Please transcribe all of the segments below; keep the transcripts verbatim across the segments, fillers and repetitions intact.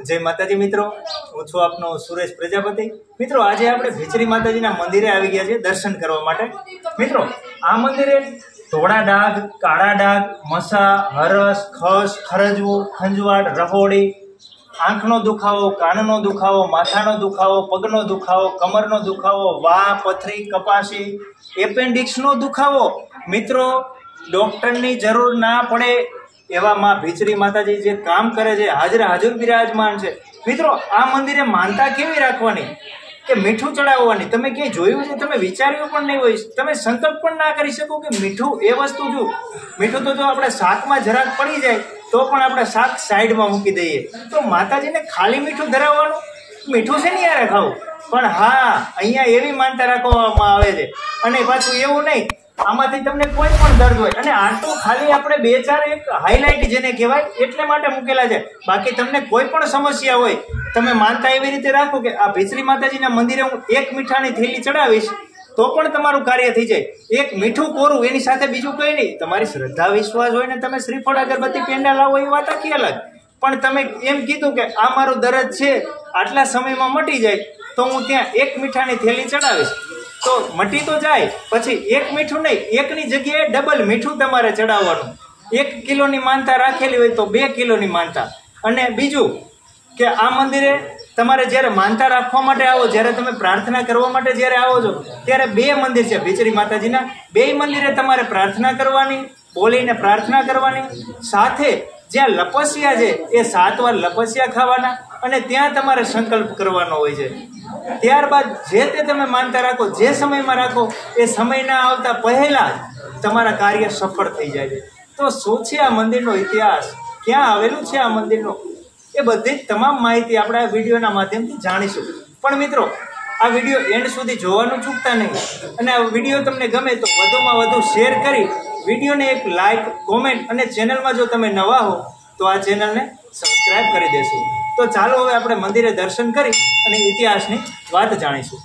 जय माताजी मित्रों, हूँ छुं आपनो सुरेश प्रजापति। मित्रों, आज आपणे भीचरी माताजीना मंदिरे आवी गया छे दर्शन करवा माटे। मित्रों, आ मंदिरे धोळा डाग, काळा डाग, मसा, हरस, खस, खरजवो, खंजवाट, रहोड़ी, आंखनो दुखावो, काननो दुखावो, माथानो दुखावो, पगनो दुखावो, कमरनो दुखावो, वा, पथरी, कपाशी, एपेन्डिक्सनो दुखावो। मित्रों, डॉक्टरनी जरूर ना पड़े एवा मां भीचरी माताजी जे काम करे छे, हाजर हाजर विराजमान छे। मित्रों, आ मंदिरे मानता केवी राखवानी के मीठू चढ़ाववानी तमे क्यांय जोयुं छे, तमे विचार्युं पण नहीं होय, तमे संकल्प पण ना करी शको के मीठू ए वस्तु जो मीठू तो जो आपणे शाकमां જરાક पड़ी जाय तो पण आपणे शाक साइडमां मूकी दઈએ। तो माताजीने खाली मीठू धराववानुं, मीठू छे ने यार खाવું, पण हाँ अहींया एवी मानता રાખવામાં આવે છે। અને પાછું એવું નહીં, આમાંથી તમને કોઈ પણ દર્દ હોય અને આટલું ખાલી આપણે બે ચાર એક હાઇલાઇટ જેને કહેવાય એટલે માટે મૂકેલા છે। બાકી તમને કોઈ પણ સમસ્યા હોય, તમે માનતા એવી રીતે રાખો કે આ ભીચરી માતાજીના મંદિરે હું એક મીઠાની થેલી ચડાવીશ તો પણ તમારું કાર્ય થઈ જાય। એક મીઠું કોરું એની સાથે બીજું કંઈ નહીં, તમારી શ્રદ્ધા વિશ્વાસ હોય ને તમે શ્રીફળ અગરબત્તી પેંડા લાવો એ વાત આખી અલગ, પણ તમે એમ કીધું કે આ મારું દર્દ છે આટલા સમયમાં મટી જાય તો હું ત્યાં એક મીઠાની થેલી ચડાવીશ तो मटी तो जाए, पछी एक मीठू नहीं, एक नी जगह डबल मीठू तमारे चढ़ाववानुं। एक किलो नी मानता राखेली होय तो बे किलो नी मानता। अने बीजू के आ मंदिरे तमारे ज्यारे मानता राखवा माटे आवो, ज्यारे तमे प्रार्थना करवा माटे ज्यारे आवो छो त्यारे बे मंदिर छे भीचरी माताजीना। बे मंदिरे तमारे प्रार्थना करवानी, बोलीने प्रार्थना करवानी, साथे ज्यां लपसिया छे ए सात वार लपसिया खावाना અને ત્યાં તમારે સંકલ્પ કરવાનો હોય છે। ત્યારબાદ જે તે તમે માનતા રાખો, જે સમયમાં રાખો એ સમયના આવતા પહેલા તમારા કાર્ય સફળ થઈ જાય છે। તો શું છે આ મંદિરનો ઇતિહાસ, ક્યાં આવેલું છે આ મંદિરનો, એ બધી જ તમામ માહિતી આપણે આ વિડીયોના માધ્યમથી જાણીશું। પણ મિત્રો, આ વિડીયો એન્ડ સુધી જોવાનું ચૂકતા નહીં અને આ વિડીયો તમને ગમે તો વધુમાં વધુ શેર કરી વિડીયોને એક લાઇક, કોમેન્ટ અને ચેનલમાં જો તમે નવા હો તો આ ચેનલને સબસ્ક્રાઇબ કરી દેશો। तो चालो हवे आपणे मंदिरे दर्शन करी अने इतिहासनी वात जाणीशुं।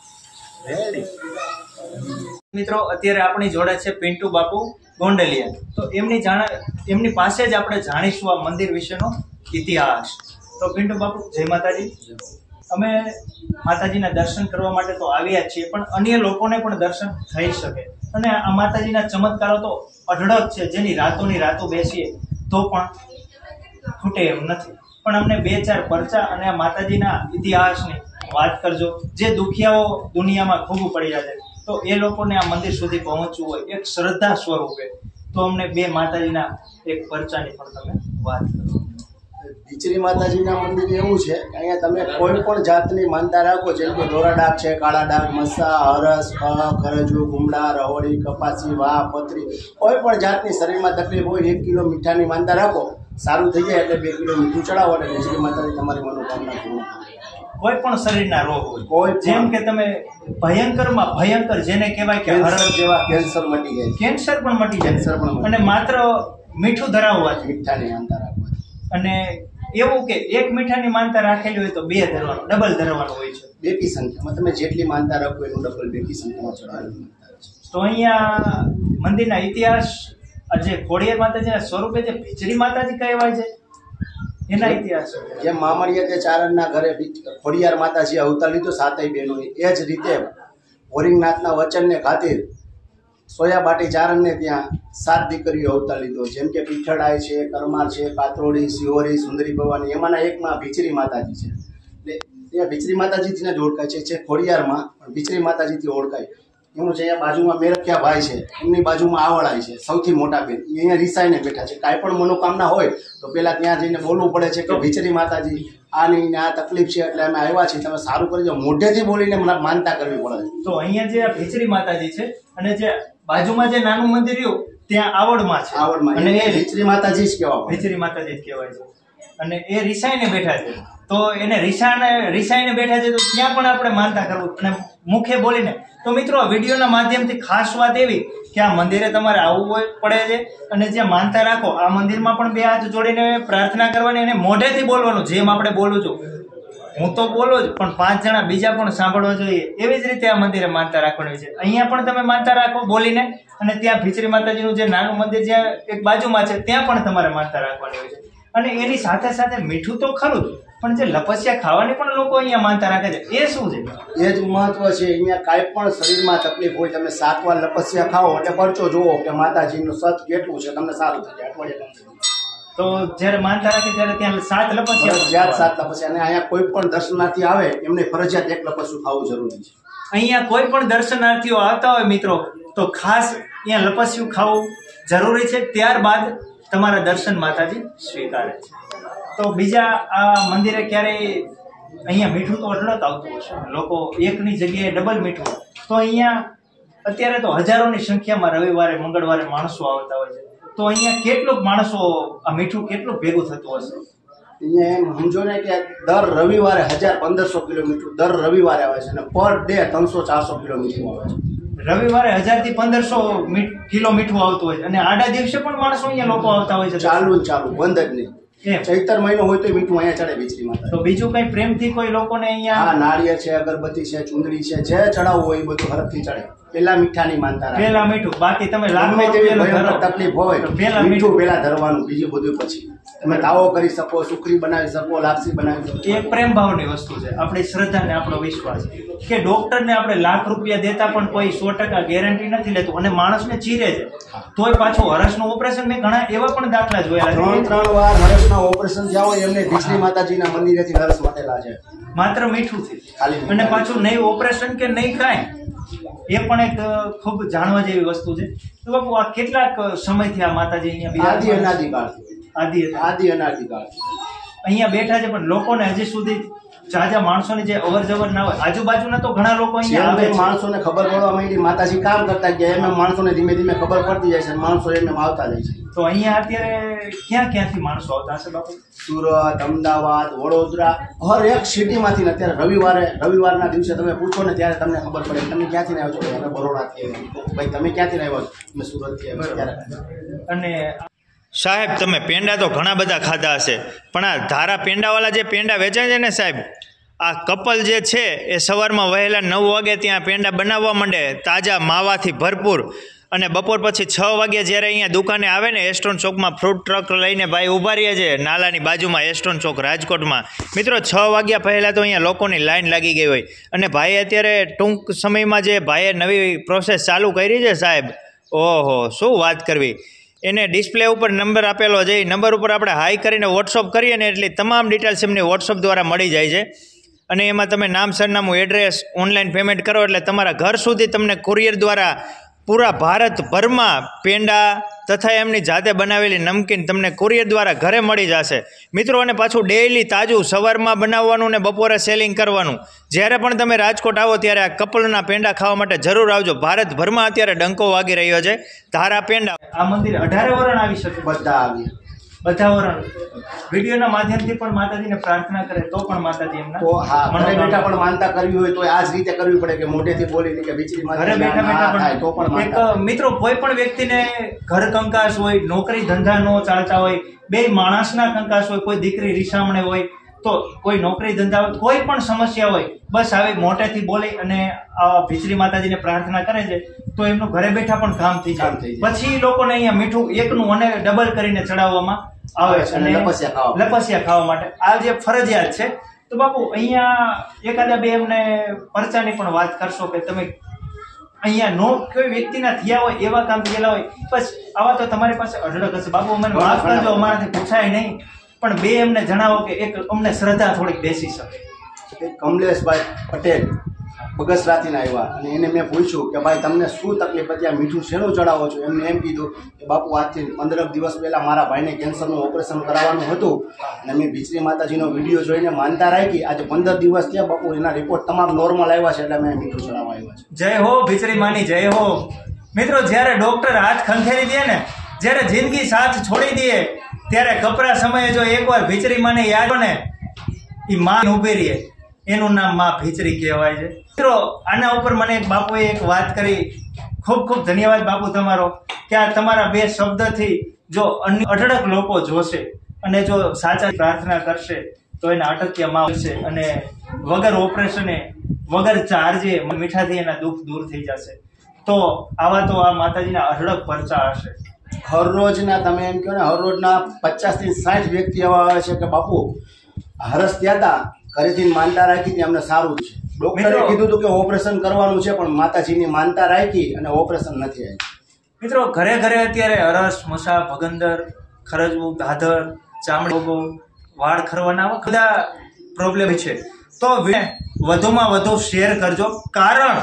मित्रों, अत्यारे आपणी जोड़े छे पिंटू बापू गोंडलिया, तो एमनी जाण एमनी पासे ज आपणे जाणीशुं आ मंदिर विशेनो इतिहास। तो पिंटू बापू, जय माताजी। अमे माताजीना दर्शन करवा माटे तो आव्या छीए, पण अन्य लोकोने पण दर्शन थई शके अने आ माताजीना चमत्कारो तो अढळक छे, जेनी रातोनी रातो बेसीए तो पण खूटे एम नथी। पण अमने बे चार परचा अने आ माताजीना इतिहासनी वात करजो। जे दुखियाओ दुनियामां खूब पड्या छे तो ए लोकोने आ मंदिर सुधी पहोंचવું હોય एक श्रद्धा स्वरूपे, तो अमने बे माताजीना एक परचानी पण तमे वात करो। भीचरी माताजीना मंदिर एवुं छे के अहींया तमे कोई पण जातनी मानता राखो, जेम के धोरा डाग छे, काळा डाग, मसा, हरस, ख, खरजू, गुमड़ा, रहोड़ी, कपासी, वा, पथरी, कोई पण जातनी शरीरमां तकलीफ होय एक किलो मीठानी मानता राखो, सारू थई जाय एटले बे किलो मीठुं चढ़ावो अने भीचरी माताजी तमारी मनोकामना पूर्ण करे। कोई पण शरीरना रोग होय, कोई जेम के तमे भयंकरमां भयंकर जेने कहेवाय के हरस जेवा कैंसर मटी जाय, कैंसर पण मटी जाय, कैंसर पण अने मात्र मीठुं धराववाथी, मीठानी मानता राखवाथी। अने एवुं के एक मीठानी मानता राखेली होय तो बे धरवानुं, डबल धरवानुं होय छे। बेकी संख्यामां तमे जेटली मानता राखो एनुं डबल बेकी संख्यामां चढ़ावવાનું मानता छे। तो अहींया मंदिरना इतिहास अजे खोडियार माताजीना स्वरूपे जे भीचरी माताजी कहेवाय छे एना इतिहास जे मामणिया ते चारणना घरे खोडियार माताजी अवतार लीधो सातय बहेनोए, ए ज रीते होरिंगनाथना वचनने खातिर सोयाबाटी चारणने त्यां सात दीकरीओ अवतार लीधो, जेम के पीठड़ाय छे, करमार छे, कातरोड़ी, सिहोरी, सुंदरी भवानी, एमांना एकमां भीचरी माताजी छे। એટલે એ ભીચરી માતાજીથી જ ઓળખાય છે, છે ખોડિયારમાં પણ ભીચરી માતાજીથી ઓળખાય। એનું છે અહીંયા બાજુમાં મેરખ્યા ભાઈ છે, એમની બાજુમાં આવળાય છે, સૌથી મોટા બેન, એ અહીંયા રીસાઈને બેઠા છે। કાંઈ પણ મનોકામના હોય તો પહેલાં ત્યાં જઈને બોલવું પડે છે કે ભીચરી માતાજી આની ને આ તકલીફ છે એટલે અમે આવ્યા છીએ, તમે સારું કરજો, મોઢેથી બોલીને માનતા કરવી પડે। તો અહીંયા જે આ ભીચરી માતાજી છે અને જે બાજુમાં જે નાનું મંદિર રહ્યું ત્યાં આવડમાં છે, આવડમાં અને એ ભીચરી માતાજી જ કહેવાય, ભીચરી માતાજી જ કહેવાય છે। અને એ રીસાઈને બેઠા છે, તો એને રીસાને રીસાઈને બેઠા છે તો ત્યાં પણ આપણે માનતા કરવું અને મુખે બોલીને। તો મિત્રો, આ વિડીયોના માધ્યમથી ખાસ વાત એવી કે આ મંદિરે તમારે આવવું હોય પડે છે અને જે માનતા રાખો આ મંદિરમાં પણ બે હાથ જોડીને પ્રાર્થના કરવાની અને મોઢેથી બોલવાનું, જેમ આપણે બોલું છું હું તો બોલું જ પણ પાંચ જણા બીજા પણ સાંભળવા જોઈએ, એવી જ રીતે આ મંદિરે માનતા રાખવાની હોય છે। અહીંયા પણ તમે માનતા રાખો બોલીને અને ત્યાં ભીચરી માતાજીનું જે નાનું મંદિર જ્યાં એક બાજુમાં છે ત્યાં પણ તમારે માનતા રાખવાની હોય છે। અને એની સાથે સાથે મીઠું તો ખરું જ, પણ જે લપસિયા ખાવાની પણ લોકો અહીંયા માનતા રાખે છે, એ શું છે? એ જ મહત્વ છે. અહીંયા કાંઈ પણ શરીરમાં તકલીફ હોય, તમે સાત વાર લપસિયા ખાઓ એટલે પરચો જુઓ કે માતાજીનું સત કેટલું છે, તમને સારું થઈ જાય અઠવાડિયા. તો જ્યારે માનતા રાખે ત્યારે ત્યાં સાત લપસિયા ફરજિયાત સાત લપસિયા. અને અહીંયા કોઈ પણ દર્શનાર્થી આવે એમને ફરજિયાત એક લપસ્યું ખાવું જરૂરી છે. અહીંયા કોઈ પણ દર્શનાર્થીઓ આવતા હોય મિત્રો, તો ખાસ અહીંયા લપસ્યું ખાવું જરૂરી છે. ત્યારબાદ તમારા દર્શન માતાજી સ્વીકારે છે. તો બીજા આ મંદિરે ક્યારેય અહીંયા મીઠું તો અઢળક આવતું હશે, લોકો એકની જગ્યાએ ડબલ મીઠું. તો અહીંયા અત્યારે તો હજારોની સંખ્યામાં રવિવારે મંગળવારે માણસો આવતા હોય છે. તો અહીંયા કેટલુંક માણસો આ મીઠું કેટલું ભેગું થતું હશે? અહીંયા એમ સમજો ને કે દર રવિવારે હજાર પંદરસો કિલો મીઠું દર રવિવારે આવે છે અને પર ડે ત્રણસો ચારસો કિલો મીઠું આવે છે. રવિવારે હજાર થી પંદરસો કિલો મીઠું આવતું હોય છે અને આડા દિવસે પણ માણસો અહીંયા લોકો આવતા હોય છે. ચાલુ ને ચાલુ, બંધ જ નહીં. ચૈતર મહિનો હોય તો મીઠું અહીંયા ચડે વીજળી માતા. તો બીજું કઈ પ્રેમથી કોઈ લોકોને અહીંયા? હા, નાળિયેર છે, અગરબત્તી છે, ચુંદડી છે, જે ચડાવવું હોય એ બધું હરખથી ચડે. પેલા મીઠાની માનતા રાખે. પેલા મીઠું, બાકી તમે લાખો તકલીફ હોય પેલા મીઠું પેલા ધરવાનું, બીજું બધું પછી. તમે તાવો કરી શકો, સુખરી બનાવી શકો, લાપસી બનાવી શકો. એક પ્રેમ ભાવની વસ્તુ છે, આપણી શ્રદ્ધા ને આપણો વિશ્વાસ. કે ડોક્ટરને આપણે લાખ રૂપિયા દેતા પણ કોઈ સો ટકા ગેરંટી નથી લેતું અને માણસને ચીરે છે, તોય પાછું હરસનું ઓપરેશન મેં ઘણા એવા પણ દાખલા જોયેલા છે. ત્રણ ત્રણ વાર હરસના ઓપરેશન થયા હોય એમને વીજળી માતાજીના મંદિરેથી હરસ મટેલા છે, માત્ર મીઠુંથી. અને પાછું નહીં ઓપરેશન કે નહીં કાંઈ. એ પણ એક ખૂબ જાણવા જેવી વસ્તુ છે. તો બાપુ આ કેટલાક સમયથી આ માતાજી અહીંયા આદિ અનાદિકાળ આદિ આદિ અનાદિકાળ અહીંયા બેઠા છે, પણ લોકોને હજી સુધી જાજા માણસોની જે અવર જવર ના હોય, આજુબાજુના તો ઘણા લોકો અહીંયા આવે છે. માણસોને ખબર પડવા માંડી, માતાજી કામ કરતા ગયા એમ માણસોને ધીમે ધીમે ખબર પડતી જાય છે, માણસો એમ આવતા જાય છે. તો અહીંયા અત્યારે ક્યાં ક્યાંથી માણસો આવતા હશે બાપુ? સુરત, અમદાવાદ, વડોદરા, હર એક સિટીમાંથી. અત્યારે રવિવારે રવિવારના દિવસે તમે પૂછો ને ત્યારે તમને ખબર પડે તમે ક્યાંથી આવ્યો છો. અમે બરોડાથી આવ્યા. ભાઈ તમે ક્યાંથી આવ્યો છો? અમે સુરતથી આવ્યા. અને સાહેબ તમે પેંડા તો ઘણા બધા ખાધા હશે, પણ આ ધારા પેંડાવાળા જે પેંડા વેચાય છે ને સાહેબ, આ કપલ જે છે એ સવારમાં વહેલા નવ વાગે ત્યાં પેંડા બનાવવા માંડે, તાજા માવાથી ભરપૂર. અને બપોર પછી છ વાગે જ્યારે અહીંયા દુકાને આવે ને, એસ્ટ્રોન ચોકમાં ફ્રૂટ ટ્રક લઈને ભાઈ ઊભા રહીએ છે નાલાની બાજુમાં, એસ્ટ્રોન ચોક રાજકોટમાં. મિત્રો છ વાગ્યા પહેલાં તો અહીંયા લોકોની લાઈન લાગી ગઈ હોય. અને ભાઈએ અત્યારે ટૂંક સમયમાં જે ભાઈએ નવી પ્રોસેસ ચાલુ કરી છે સાહેબ, ઓહો શું વાત કરવી. એને ડિસ્પ્લે ઉપર નંબર આપેલો છે, એ નંબર ઉપર આપણે હાઈ કરીને વોટ્સઅપ કરીએ ને એટલે તમામ ડિટેલ્સ એમની વોટ્સઅપ દ્વારા મળી જાય છે. અને એમાં તમે નામ, સરનામું, એડ્રેસ, ઓનલાઈન પેમેન્ટ કરો એટલે તમારા ઘર સુધી તમને કુરિયર દ્વારા પૂરા ભારતભરમાં પેંડા તથા એમની જાતે બનાવેલી નમકીન તમને કુરિયર દ્વારા ઘરે મળી જશે મિત્રો. અને પાછું ડેઇલી તાજું સવારમાં બનાવવાનું ને બપોરે સેલિંગ કરવાનું. જ્યારે પણ તમે રાજકોટ આવો ત્યારે આ કપલના પેંડા ખાવા માટે જરૂર આવજો. ભારતભરમાં અત્યારે ડંકો વાગી રહ્યો છે ધારા પેંડા. આ મંદિર અઢારે વરણ આવી શકે? બધા આવ્યા, બધા વરણ. વિડીયોના માધ્યમથી પણ માતાજીને પ્રાર્થના કરે તો પણ માતાજી એમના તો હા, ઘરે બેઠા પણ માનતા કરવી હોય તો આ જ રીતે કરવી પડે કે મોઢેથી બોલીને કે વીજળી ઘરે બેઠા બેઠા પણ તો પણ એક મિત્રો કોઈ પણ વ્યક્તિને ઘર કંકાસ હોય, નોકરી ધંધા નો ચાલતા હોય, બે માણસના કંકાસ હોય, કોઈ દીકરી રીસામણે હોય, તો કોઈ નોકરી ધંધા હોય, કોઈ પણ સમસ્યા હોય, બસ આવી મોટેથી બોલી અને આ વીજળી માતાજીને પ્રાર્થના કરે છે તો એમનું ઘરે બેઠા પણ કામ થઈ જાય. પછી લોકોને અહીંયા મીઠું એકનું અને ડબલ કરીને ચડાવવામાં આવે છે અને લપસિયા ખાવા માટે આ જે ફરજિયાત છે. તો બાપુ અહીંયા એકાદા બે એમને પરચાની પણ વાત કરશો કે તમે અહીંયા નો કોઈ વ્યક્તિના થયા હોય એવા કામ થયેલા હોય, બસ આવા તો તમારી પાસે અઢળક હશે બાપુ. અમને માફ કરજો, અમારાથી પૂછાય નહીં, પણ બે એમને જણાવો કે એક અમને શ્રદ્ધા થોડીક બેસી શકે. કમલેશભાઈ પટેલ બગસરાથી આવ્યા અને એને મેં પૂછ્યું કે ભાઈ તમને શું તકલીફ હતી, આ મીઠું શેનું ચડાવો છો? એમને એમ કીધું કે બાપુ આજથી પંદર દિવસ પહેલા મારા ભાઈને કેન્સરનું ઓપરેશન કરાવવાનું હતું અને મેં વીજળી માતાજીનો વિડીયો જોઈને માનતા રાખી. આજે પંદર દિવસ થયા બાપુ, એના રિપોર્ટ તમામ નોર્મલ આવ્યા છે એટલે મેં મીઠું ચડાવવા આવ્યા છે. જય હો વીજળી માની, જય હો. મિત્રો જ્યારે ડોક્ટર હાથ ખંખેરી દે ને, જ્યારે જિંદગી સાથ છોડી દે, ત્યારે કપરા સમયે જો એકવાર વીજળી માને યાદ ને, એ માં ઉભી રહે, એનું નામ માં ભીચરી કહેવાય છે. મિત્રો આના ઉપર મને એક બાપુએ એક વાત કરી, ખૂબ ખૂબ ધન્યવાદ બાપુ તમારો, કે આ તમારા બે શબ્દથી જો અન્ય અઢળક લોકો જોશે અને જો સાચા પ્રાર્થના કરશે તો એના અટક્યા માં આવશે અને વગર ઓપરેશને વગર ચાર્જે મીઠાથી એના દુઃખ દૂર થઈ જશે. તો આવા તો આ માતાજીના અઢળક પરચા હશે. હરરોજના તમે એમ કહો ને હરરોજના પચાસથી સાઠ વ્યક્તિ એવા આવે છે કે બાપુ હરસ ત્યાં હતા ઘરેથી માનતા રાખી હતી અમને સારું છે. ડોક્ટરે કીધું હતું કે ઓપરેશન કરવાનું છે પણ માતાજીની માનતા રાખી અને ઓપરેશન નથી આવ્યું. મિત્રો ઘરે ઘરે અત્યારે હરસ, મસા, ભગંદર, ખરજવું, ધાધર, ચામડો, વાળ ખરવાના બધા પ્રોબ્લેમ છે. તો વધુમાં વધુ શેર કરજો, કારણ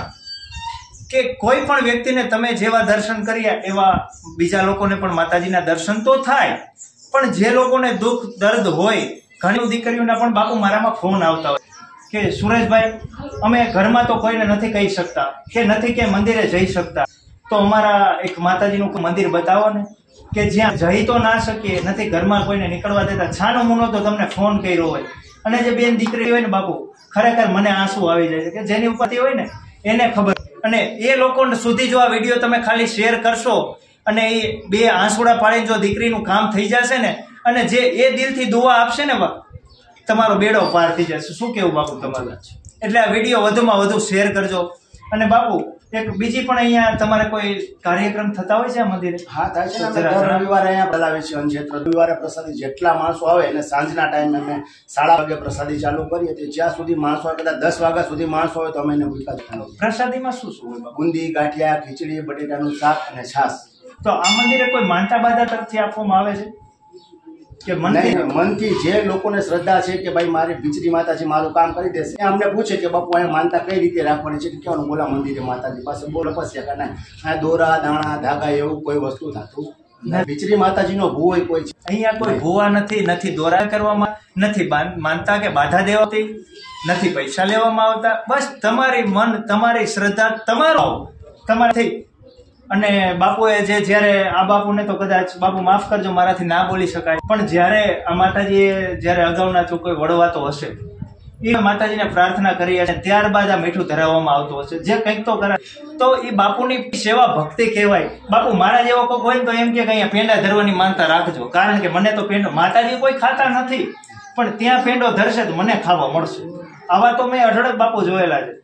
કે કોઈ પણ વ્યક્તિને તમે જેવા દર્શન કર્યા એવા બીજા લોકોને પણ માતાજીના દર્શન તો થાય. પણ જે લોકોને દુઃખ દર્દ હોય, ઘણી દીકરીઓના પણ બાપુ મારામાં ફોન આવતા હોય કે સુરેશભાઈ અમે ઘરમાં તો કોઈને નથી કહી શકતા કે નથી કે મંદિરે જઈ શકતા, તો અમારા એક માતાજીનું મંદિર બતાવો ને કે જ્યાં જઈ તો ના શકીએ, નથી ઘરમાં કોઈને નીકળવા દેતા, છાનો મૂનો તો તમને ફોન કર્યો હોય. અને જે બેન દીકરી હોય ને બાપુ ખરેખર મને આંસુ આવી જાય છે કે જેની ઉપરથી હોય ને એને ખબર. અને એ લોકો સુધી જો આ વિડીયો તમે ખાલી શેર કરશો અને એ બે આંસુડા પાડીને જો દીકરીનું કામ થઈ જશે ને, અને જે એ દિલથી દુઆ આપશે ને તમારો બેડો પાર થઈ જશે. શું કેવું બાપુ તમારું? એટલે આ વિડીયો વધુમાં વધુ શેર કરજો. અને બાપુ એક બીજી પણ અહીંયા તમારે કોઈ કાર્યક્રમ થતા હોય છે આ મંદિરે? હા થાય છે. દર રવિવારે અહીંયા બોલાવે છે અંજેત્ર. રવિવારે પ્રસાદી જેટલા માણસો આવે એટલે સાંજના ટાઈમે અમે સાડા વાગે પ્રસાદી ચાલુ કરીએ છીએ. જ્યાં સુધી માણસો આવે કદાચ દસ વાગ્યા સુધી માણસો હોય તો અમે એને ભૂખા જ ખાઈએ. પ્રસાદીમાં શું શું હોય? બુંદી, ગાંઠિયા, ખીચડી, બટેટાનું શાક અને છાશ. તો આ મંદિરે કોઈ માનતા બાધા તરફથી આપવામાં આવે છે કે મનથી જે લોકોને શ્રદ્ધા છે કે ભાઈ મારી ભીચરી માતાજી મારું કામ કરી દેશે, અમને પૂછે કે બાપુ અહીંયા માનતા કઈ રીતે રાખવાની છે, કેવાનું બોલા મંદિરે માતાજી પાસે બોલો પછી કે ના આ દોરા દાણા ધાગા એવું કોઈ વસ્તુ થતું ભીચરી માતાજીનો ભૂવો કોઈ છે અહીંયા કોઈ ભૂવા નથી, નથી દોરા કરવામાં, નથી માનતા કે બાધા દેવાતી, નથી પૈસા લેવામાં આવતા. બસ તમારી મન, તમારી શ્રદ્ધા, તમારો તમારાથી. અને બાપુએ જે જ્યારે આ બાપુને તો કદાચ બાપુ માફ કરજો મારાથી ના બોલી શકાય, પણ જ્યારે આ માતાજીએ જ્યારે અગાઉના તો કોઈ વડવાતો હશે એ માતાજીને પ્રાર્થના કરી હશે, ત્યારબાદ આ મીઠું ધરાવવામાં આવતું હશે, જે કંઈક તો કરે તો એ બાપુની સેવા ભક્તિ કહેવાય. બાપુ મારા જેવો કોઈક હોય ને તો એમ કે અહીંયા પેંડા ધરવાની માનતા રાખજો, કારણ કે મને તો પેંડો, માતાજી કોઈ ખાતા નથી પણ ત્યાં પેંડો ધરશે તો મને ખાવા મળશે. આવા તો મેં અઢળક બાપુ જોયેલા છે.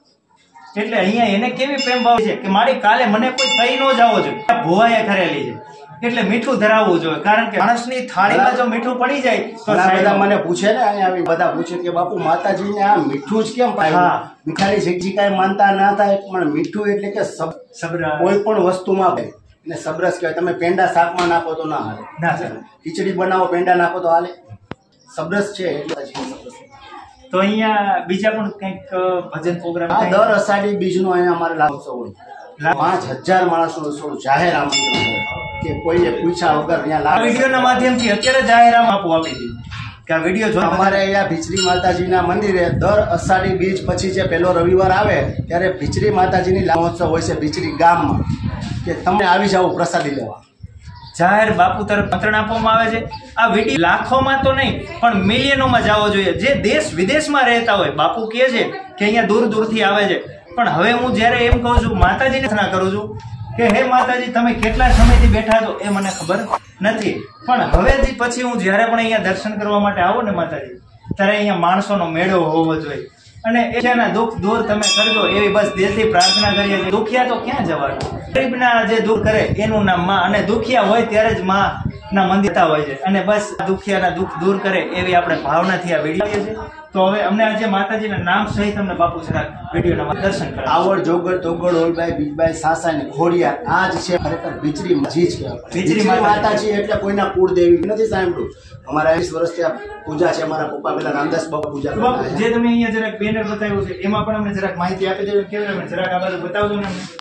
એટલે અહીંયા એને કેવી પ્રેમ ભાવ છે કે મારી કાલે મને કોઈ કઈ ન જાવો જોઈએ, ભુવાએ કરેલી છે. એટલે મીઠું ધરાવવું જોઈએ, કારણ કે માણસની થાળીમાં જો મીઠું પડી જાય તો બધા મને પૂછે ને અહીંયા આવી બધા પૂછે કે બાપુ માતાજીને આ મીઠું જ કેમ પાય? મીઠાની શીખજી કાંઈ માનતા ના થાય, પણ મીઠું એટલે કે સબરસ, કોઈ પણ વસ્તુમાં એને સબરસ કહેવાય. તમે પેંડા શાકમાં નાખો તો ના હાલે, ના ચાલે. ખીચડી બનાવો પેંડા નાખો તો હાલે. સબરસ છે એટલે સબરસ. તો અહીંયા બીજા પણ કંઈક ભજન પ્રોગ્રામ દર અષાઢી બીજનો અહીંયા અમારે લાભોત્સવ હોય. પાંચ હજાર માણસો જાહેર આમંત્રણ હોય કે કોઈએ પૂછ્યા વગર ત્યાં વિડીયોના માધ્યમથી અત્યારે જાહેર આપો આપી દીધું કે આ વિડીયો જો અમારે અહીંયા ભીચરી માતાજીના મંદિરે દર અષાઢી બીજ પછી જે પહેલો રવિવાર આવે ત્યારે ભીચરી માતાજીની લાભોત્સવ હોય છે ભીચરી ગામમાં, કે તમે આવી જાઓ પ્રસાદી લેવા. જાહેર બાપુ તરફ મંત્રણ આપવામાં આવે છે. આ વિડીયો લાખોમાં તો નહીં પણ મિલિયનોમાં જવો જોઈએ. જે દેશ વિદેશમાં રહેતા હોય બાપુ કહે છે કે અહીંયા દૂર દૂરથી આવે છે, પણ હવે હું જ્યારે એમ કહું છું માતાજીને પ્રાર્થના કરું છું કે હે માતાજી તમે કેટલા સમયથી બેઠા છો એ મને ખબર નથી, પણ હવેથી પછી હું જ્યારે પણ અહીંયા દર્શન કરવા માટે આવું ને માતાજી, ત્યારે અહીંયા માણસોનો મેળો હોવો જોઈએ અને એના દુઃખ દૂર તમે કરજો એવી બસ દિલથી પ્રાર્થના કરીએ છીએ. દુખિયા તો ક્યાં જવાનું, ગરીબના જે દૂર કરે એનું નામ માં, અને દુખિયા હોય ત્યારે જ માં ના મંદિર હોય છે, અને બસ દુખિયાના દુઃખ દૂર કરે એવી આપણે ભાવનાથી આ વિડીયો છે. તો હવે અમને આજે માતાજીના નામ સહિત અમને બાપુ જરાક વિડીયોના દર્શન કરે. આવડ જોગડ તોગડ ઓલબાઈ બીજબાઈ સાસા ને ખોડિયાર આ જ છે ખરેખર ભીચરી માજી જ કહેવાય. ભીચરી માતાજી એટલે કોઈના કુળદેવી નથી સાંભળ્યું. અમારા વીસ વર્ષથી આ પૂજા છે, અમારા પપ્પા પેલા રામદાસ બાપા પૂજા કરતા. જે તમે અહીંયા જરાક બેનર બતાવ્યું છે એમાં પણ અમને જરાક માહિતી આપી દેજો, કેવું અમને જરાક આ બાજુ બતાવજો ને અમને.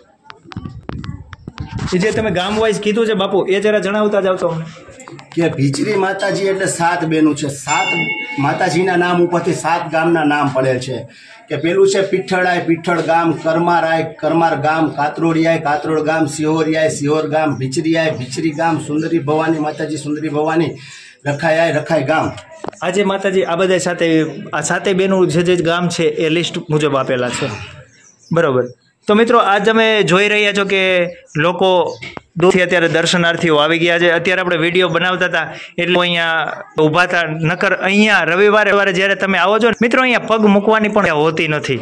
જે તમે ગામ વાઇઝ કીધું છે બાપુ એ જરા જણાવતા જાવ તો અમને. કે ભીચરી માતાજી એટલે સાત બેનું છે, સાત માતાજીના નામ ઉપરથી સાત ગામના નામ પડેલ છે. કે પેલું છે પીઠળાય પીઠળ ગામ, કરમારાય કરમાર ગામ, કાતરોડિયાય કાતરોડ ગામ, સિહોરિયાય સિહોર ગામ, ભીચરીયાય ભીચરી ગામ, સુંદરી ભવાની માતાજી સુંદરી ભવાની, રખાયાય રખાય ગામ. આજે માતાજી આ બધા સાથે આ સાતે બેનું જે જે ગામ છે એ લિસ્ટ મુજબ આપેલા છે, બરોબર. તો મિત્રો આજ અમે જોઈ રહ્યા છો કે લોકો દૂરથી અત્યારે દર્શનાર્થીઓ આવી ગયા છે. અત્યારે આપણે વિડીયો બનાવતા હતા એટલે અહીંયા ઊભા હતા, નકર અહીંયા રવિવારે રવિવારે જ્યારે તમે આવો છો મિત્રો અહીંયા પગ મૂકવાની પણ હોતી નથી.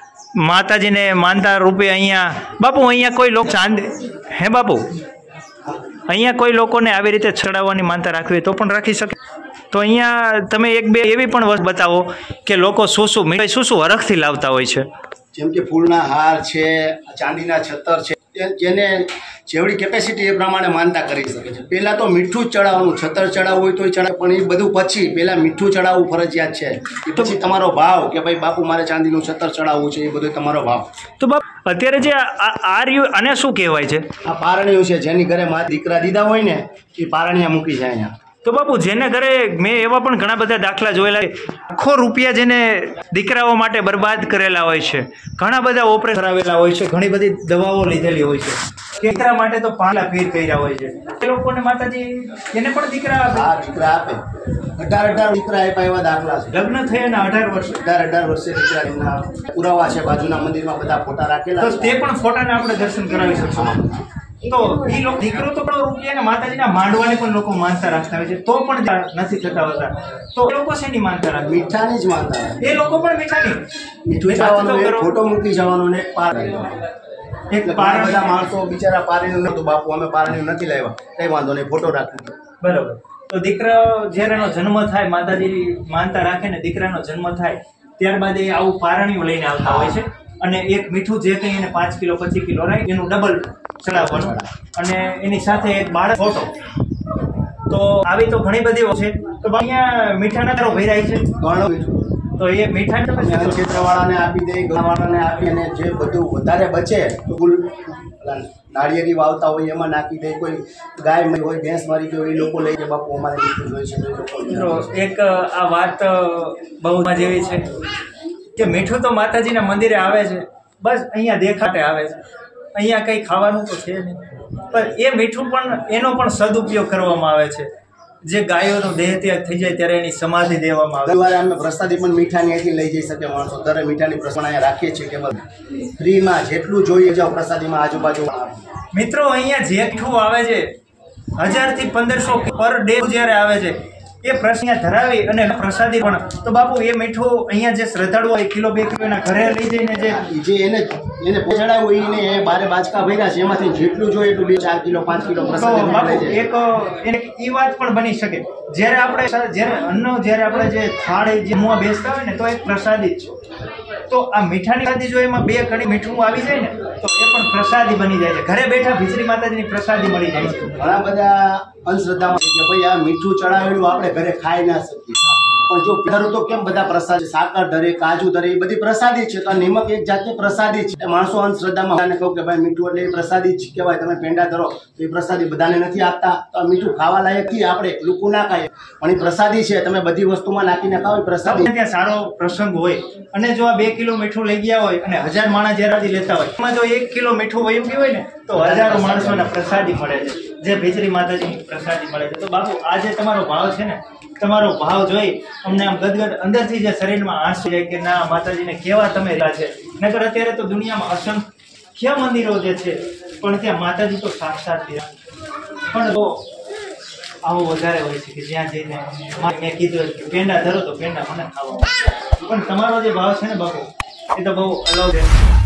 માતાજીને માનતા રૂપે અહીંયા બાપુ અહીંયા કોઈ લોકો ચાંદ હે બાપુ અહીંયા કોઈ લોકોને આવી રીતે ચડાવવાની માનતા રાખવી તો પણ રાખી શકે. તો અહીંયા તમે એક બે એવી પણ વસ્તુ બતાવો કે લોકો શું શું મીઠાઈ શું શું હરખથી લાવતા હોય છે. જેમ કે ફૂલના હાર છે, ચાંદીના છત્તર છે, જેને જેવડી કેપેસિટી એ પ્રમાણે માનતા કરી શકે છે. પહેલાં તો મીઠું જ ચડાવવાનું, છત્તર ચડાવવું હોય તો ચડાવે, પણ એ બધું પછી પહેલાં મીઠું ચડાવવું ફરજિયાત છે. એ પછી તમારો ભાવ કે ભાઈ બાપુ મારે ચાંદીનું છત્તર ચડાવવું છે, એ બધું તમારો ભાવ. તો બાપ અત્યારે જે આ રહ્યું આને શું કહેવાય છે? આ પારણીયું છે. જેની ઘરે મારા દીકરા દીધા હોય ને એ પારણીયા મૂકી જાય અહીંયા. તો બાપુ જેને ઘરે મેં એવા પણ ઘણા બધા દાખલા જોયેલા, આખો રૂપિયા જેને દીકરાઓ માટે બરબાદ કરેલા હોય છે, ઘણા બધા ઓપરેશન કરાવેલા હોય છે, ઘણી બધી દવાઓ લીધેલી હોય છે, દીકરા માટે તો પાલા ફેર કર્યા હોય છે. એ લોકોને માતાજી એને પણ દીકરા આપે. હા, દીકરા આપે. અઢાર અઢાર દીકરા આપ્યા એવા દાખલા છે. લગ્ન થયા ને અઢાર વર્ષ અઢાર અઢાર વર્ષે દીકરા એમના પુરાવા છે. બાજુના મંદિરમાં બધા ફોટા રાખેલા. તો તે પણ ફોટાને આપણે દર્શન કરાવી શકશું. તો એ લોકો દીકરો તો પણ રૂપિયા માતાજીના માંડવાની પણ લોકો માનતા રાખતા હોય છે, તો પણ નથી થતા હોતા. તો એ લોકો શેની માનતા રાખે? મીઠાની જ માનતા રાખે. એ લોકો પણ મીઠાની મીઠું જવાનું, ફોટો મૂકી જવાનું ને પાર એક પાર. બધા માણસો બિચારા પારણીયું નતું, બાપુ અમે પારણીયું નથી લાવ્યા, કઈ વાંધો નહીં, ફોટો રાખી. બરાબર. તો દીકરા જ્યારે એનો જન્મ થાય, માતાજી માનતા રાખે ને દીકરાનો જન્મ થાય, ત્યારબાદ એ આવું પારણીયું લઈને આવતા હોય છે. અને એક મીઠું જે કંઈ એને પાંચ કિલો પચીસ કિલો રાખી એનું ડબલ ચડાવવાનું, અને એની સાથે એક બાળક ફોટો. તો આવી તો ઘણી બધી છે. તો અહીંયા મીઠાના દરો ભરાય છે ઘણું મીઠું. તો એ મીઠા ક્ષેત્રવાળાને આપી દે, ગામવાળાને આપી, અને જે બધું વધારે બચે તો કુલ નાળિયેરી વાવતા હોય એમાં નાખી દે. કોઈ ગાય હોય, ભેંસ મારી ગઈ હોય, એ લોકો લઈ જાય, બાપુ અમારે મીઠું જોઈ છે. એક આ વાત બહુ જેવી છે કે મીઠું તો માતાજીના મંદિરે આવે છે, બસ અહીંયા દેખાટે આવે છે, અહીંયા કંઈ ખાવાનું તો છે નહીં, પણ એ મીઠું પણ એનો પણ સદુપયોગ કરવામાં આવે છે. જે ગાયોનો દેહ ત્યાગ થઈ જાય ત્યારે એની સમાધિ દેવામાં આવે. ઘણીવાર અમે પ્રસાદી પણ મીઠાની અહીંથી લઈ જઈ શકે માણસો. દરે મીઠાની પ્રસાદ અહીંયા રાખીએ છીએ કે ફ્રીમાં જેટલું જોઈએ જાઓ પ્રસાદીમાં આજુબાજુ. મિત્રો અહીંયા જે મીઠું આવે છે હજારથી પંદરસો પર ડે જ્યારે આવે છે એ પ્રશ્ન ધરાવી અને પ્રસાદી પણ. તો બાપુ એ મીઠું અહીંયા જે શ્રદ્ધાળુ હોય કિલો બે કિલો એના ઘરે લઈ જઈને જે જે એને એને ચડાવ્યું હોય એને બારે બાચકા ભર્યા છે, એમાંથી જેટલું જોઈએ એટલું બે ચાર કિલો પાંચ કિલો પ્રસાદી. એક એ વાત પણ બની શકે જ્યારે આપણે જ્યારે અન્ન જ્યારે આપણે જે થાળ જે મુવા બેસતા હોય ને તો એક પ્રસાદી જ છે. તો આ મીઠાની પ્રસાદી જો એમાં બે કડી મીઠું આવી જાય ને તો એ પણ પ્રસાદી બની જાય છે. ઘરે બેઠા ભીચરી માતાજીની પ્રસાદી મળી જાય છે. ઘણા બધા અંધશ્રદ્ધામાં કે ભાઈ આ મીઠું ચડાવેલું આપણે ઘરે ખાઈ ના શકીએ, પણ જો ધરું તો કેમ બધા પ્રસાદ, સાકર ધરે, કાજુ ધરે, એ બધી પ્રસાદી છે. તો નિમક એક જાતની પ્રસાદી છે. માણસો અંધશ્રદ્ધામાં બધાને કહું કે ભાઈ મીઠું એટલે એ પ્રસાદી જ કહેવાય, તમે પેંડા ધરો તો એ પ્રસાદી બધાને નથી આપતા. તો મીઠું ખાવા લાયક થી આપણે લોકો ના ખાઈએ, પણ એ પ્રસાદી છે. તમે બધી વસ્તુમાં નાખીને ખાઓ પ્રસાદી. ત્યાં સારો પ્રસંગ હોય અને જો આ બે કિલો મીઠું લઈ ગયા હોય અને હજાર માણસ જ્યારે લેતા હોય, એમાં જો એક કિલો મીઠું વયું ગયું હોય ને તો હજારો માણસોને પ્રસાદી મળે છે, જે ભીચરી માતાજીની પ્રસાદી મળે છે. તો બાપુ આ જે તમારો ભાવ છે ને, તમારો ભાવ જોઈ અમને આમ ગદગદ અંદરથી જે શરીરમાં આંસુ જાય કે ના માતાજીને કેવા તમે રહ્યા છે. નકર અત્યારે તો દુનિયામાં અસંખ્ય મંદિરો જે છે પણ ત્યાં માતાજી તો સાક્ષાત પણ તો આવું વધારે હોય છે કે જ્યાં જઈને મેં કીધું કે પેંડા ધરો તો પેંડા મને ખાવા, પણ તમારો જે ભાવ છે ને બાપુ એ તો બહુ અલગ છે.